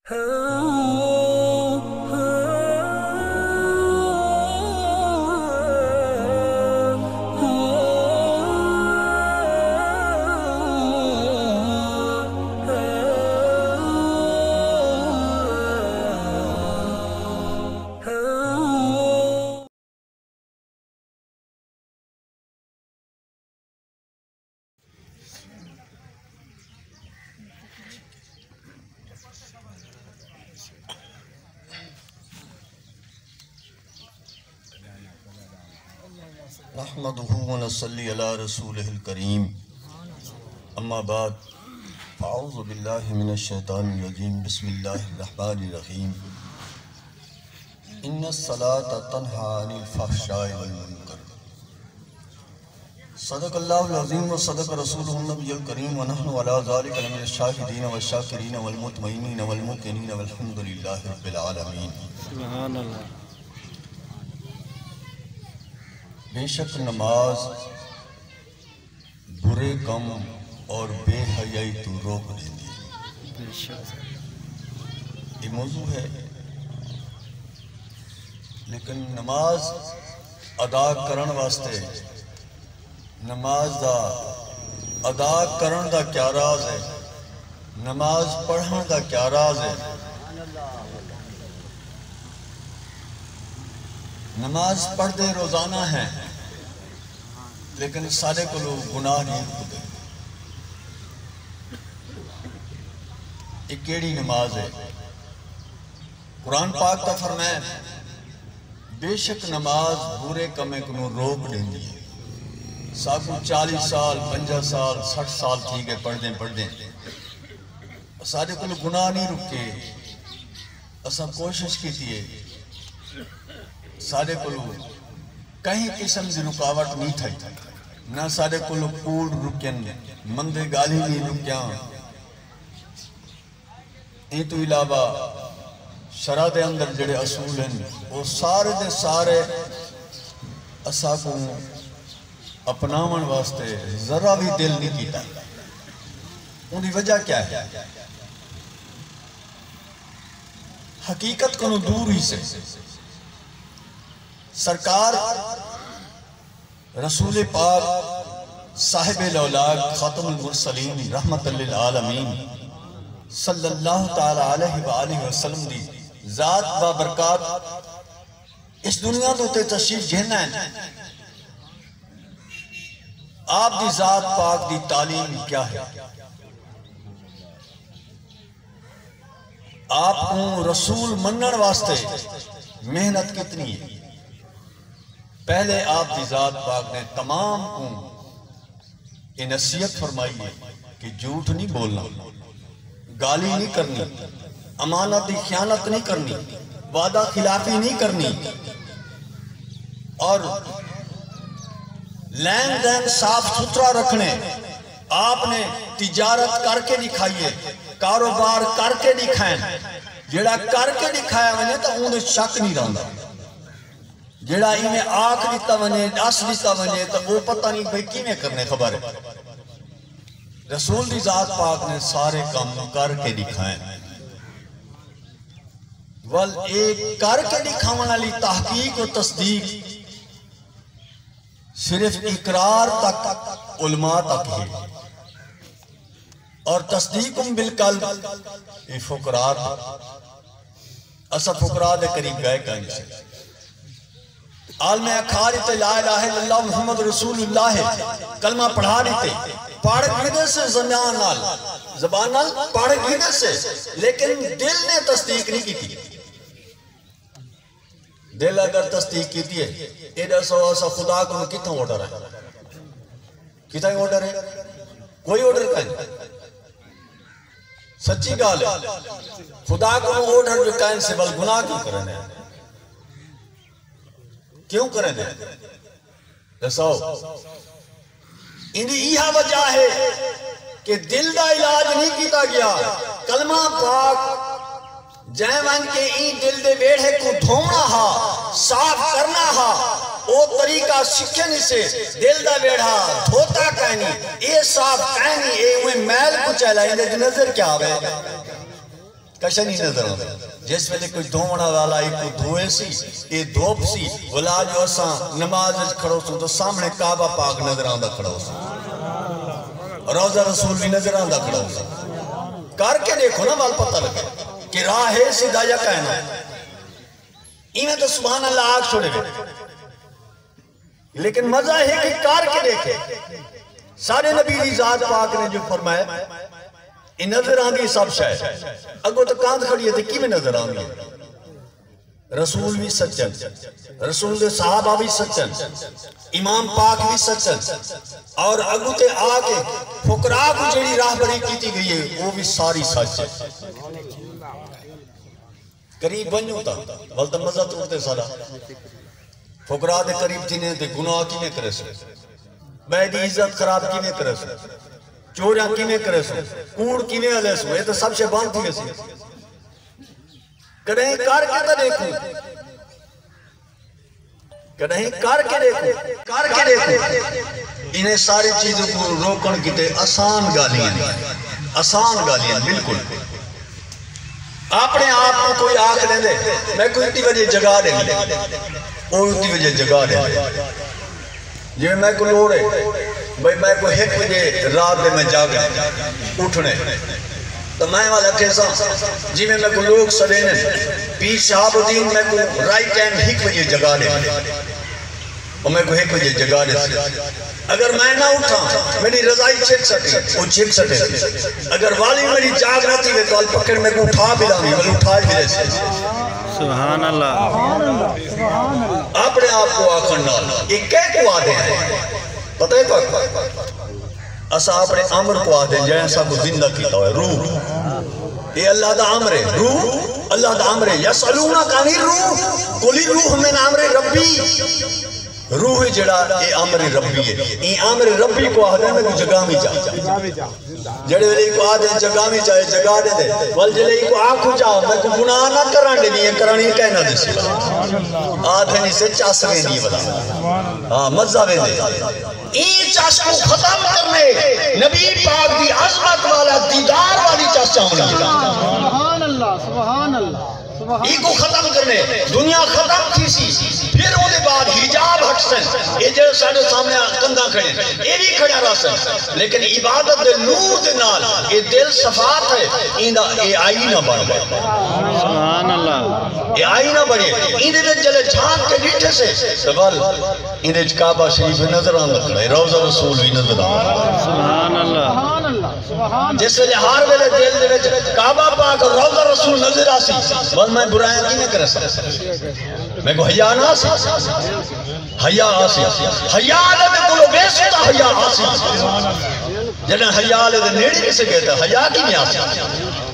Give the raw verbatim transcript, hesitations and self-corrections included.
نحمدہ و نصلی علی رسولہ الکریم اما بعد فاعوذ باللہ من الشیطان الرجیم بسم اللہ الرحمن الرحیم ان الصلاة تنہی عن الفحشاء والمنکر صدق اللہ العظیم و صدق رسولہ النبی الکریم ونحن علی ذالک لمن الشاہدین والشاکرین والمطمئنین والموقنین والحمدللہ رب العالمین. سبحان اللہ. بے شک نماز برے کم اور بے حیائی تو روک دیندی ہے. بے شک یہ موضوع ہے، لیکن نماز ادا کرن واسطے نماز دا ادا کرن دا کیا راز ہے، نماز پڑھن دا کیا راز ہے. نماز پڑھ دے روزانہ ہیں لیکن سارے کو لوگ گناہ نہیں رکھتے. ایک کیڑی نماز ہے؟ قرآن پاک کا فرمائے بے شک نماز برے کمے کو روک دیندی ہے. ساکو چالیس سال پنجا سال سٹھ سال تھی گئے پڑھ دیں پڑھ دیں سارے کو لوگ گناہ نہیں رکے. اساں کوشش کی تھی سارے کو کہیں قسم کی رکاوٹ نہیں تھی، نہ سارے کو کوڑ رکن مندے گالی نہیں رکیاں. این تو علاوہ شرع دے اندر جڑے اصول ہیں وہ سارے دے سارے اسا کو اپناون واسطے ذرا بھی دل نہیں کیتا. ان کی وجہ کیا ہے؟ حقیقت کو دور ہی سے سرکار رسول پاک صاحب الاولاق خاتم المرسلین رحمت للعالمین صلی اللہ تعالی علیہ وآلہ وسلم دی ذات بابرکات اس دنیا تو تے تشریف جہنا ہے. آپ دی ذات پاک دی تعلیم کیا ہے؟ آپ کو رسول منن واسطے محنت کتنی ہے؟ پہلے آپ دی ذات پاک نے تمام کو یہ نصیحت فرمائی ہے کہ جھوٹ نہیں بولنا، گالی نہیں کرنی، امانت کی خیانت نہیں کرنی، وعدہ خلافی نہیں کرنی، اور لین دین صاف ستھرا رکھنے. آپ نے تجارت کر کے دکھائیے، کاروبار کر کے دکھائیں. جڑا کر کے دکھایا ونے تو انہیں شک نہیں رہندا، جڑا انہیں آنکھ دیتا ونے دس دیتا ونے تو وہ پتہ نہیں بھئی کی میں کرنے خبر ہے. رسول دی ذات پاک نے سارے کام کر کے دکھائیں. ول ایک کر کے دکھاون والی تحقیق و تصدیق صرف اقرار تک علماء تک ہے، اور تصدیقم بالقلب یہ فقراء تک. اسا فقراء دے قریب گئے کہیں سے عالم اکھا دیتے لا الہ الا اللہ محمد رسول اللہ کلمہ پڑھا دیتے پڑھ گھنے سے زبان نال زبان نال پڑھ گھنے سے، لیکن دل نے تصدیق نہیں کی تھی. دل اگر تصدیق کی تھی ہے ایڈا سو ایسا خدا کو کتنا آرڈر ہے؟ کتنا آرڈر ہے؟ کوئی آرڈر کہیں سچی گال ہے. خدا کو آرڈر جو کہیں سے بل گناہ کیوں کرنے ہیں؟ کیوں کریں دیں؟ رسو انہی یہ وجہ ہے کہ دل دا علاج نہیں کیتا گیا. کلمہ پاک جائیں وانگ کے این دل دے بیڑھے کو دھونا ہا، صاف کرنا ہا، او طریقہ سکھنے سے دل دا بیڑھا دھوتا کہنی، اے صاف کہنی، اے ہوئے میل کو چلا، اندھے نظر کیا ہوئے؟ کشا نہیں نظر آتا جس ویلے کوئی دھونا والا ایک کو دھوئے سی یہ دھوپ سی ولا جو اساں نماز کھڑو سو تو سامنے کعبہ پاک نظر آندا کھڑو سو روزہ رسول بھی نظر آندا کھڑو سو کر کے دیکھو نا وال پتہ لگے کہ راہ ہے سیدھا یا کہنا انہیں تو سبحان اللہ آگ چھوڑے گئے لیکن مزہ ہے کہ کار کے دیکھے سارے نبی دی ذات پاک نے جو فرمایا یہ نظر آنگی سب شاید اگو تو کاند کھڑی ہے تو کی میں نظر آنگی رسول بھی سچن رسول دے صحابہ بھی سچن امام پاک بھی سچن اور اگو تے آکے فقراء کو جڑی راہ بری کیتی گئی ہے وہ بھی ساری سچ ہے قریب بنیوں تا بلتا مزہ توڑتے سارا فقراء دے قریب تینے دے گناہ کی میں کرے سو بیدی عزت خراب کی میں کرے سو چوریاں کی میں کرے سو کوڑ کی میں علیہ سو یہ تو سب سے بانتی ہے سی کڑہیں کار کے تو دیکھوں کڑہیں کار کے دیکھوں کار کے دیکھوں انہیں ساری چیزوں کو روکن کی تے آسان گالیاں آسان گالیاں بالکل اپنے آپ کو کوئی آنکھ لیں دے میں کوئی تی وجہ جگہ دیں گے وہ تی وجہ جگہ دیں گے یہ میں کو لوڑے بھئی میں کو ایک وجہ رات دے میں جاگ اٹھنے تو میں والا کیسا جی میں میں کو لوگ سڑینے پیر شہاب الدین میں کو رائٹ ٹائم ایک وجہ جگہ دیں اور میں کو ایک وجہ جگہ دیں اگر میں نہ اٹھا میری رضائی چھک سکے وہ چھک سکے اگر والی میری جاگ نہ تھی تو پکڑ میں کو اٹھا بھی لاؤں میں اٹھا بھی لے سے سبحان اللہ اپنے آپ کو آخر نہ یہ کہہ کو آدھے ہیں پتہ ہے تو اسا اپنے عمر کو آدھے جائیں سا کو زندہ کیتا ہوئے روح یہ اللہ دا عمر ہے روح اللہ دا عمر ہے یسالونہ کانی روح قلی روح من عمر ربی روح جڑا یہ عمر ربی ہے یہ عمر ربی کو آدھے میں کو جگہ میں جا جڑے ویلے کو آدھے جگہ میں چاہے جگہ دے دے والجلے کو آنکھو جا میں کو گناہ نہ کران دے نہیں کرانی یہ کہنا دے سی آدھے نہیں سے چاس رہے نہیں بلا ہاں مزہ میں دے این چاس کو ختم کرنے نبی پاک دی عظمت والا دیدار والی چاس چاہوں گی سبحان اللہ سبحان اللہ ای کو ختم کرنے دنیا ختم تھی سی پھر وہ دے بعد حجاب ہٹ سن یہ جو ساڑھے سامنے کندہ کھڑے یہ بھی کھڑا رہ سن لیکن عبادت دے نور دے نال یہ دل صفات ہے یہ آئی نہ بڑھ گئے سبحان اللہ یہ آئی نہ بڑھے این دے جلے جھانک کے نیٹھے سے سوال این دے کعبہ شریف نظر آن لکھنا ہے روضہ رسول بھی نظر آن سبحان اللہ جس ویلے ہار ویلے دل دے وچ کعبہ پاک اور روضہ رسول نظر آسی بل میں برائیں کی نہیں کر سکتا میں کو حیاء نہ آسی حیاء آسی حیاء لے میں کلو بیستا حیاء آسی جنہیں حیاء لے دے نیڑی کسے کہتا حیاء کی نہیں آسی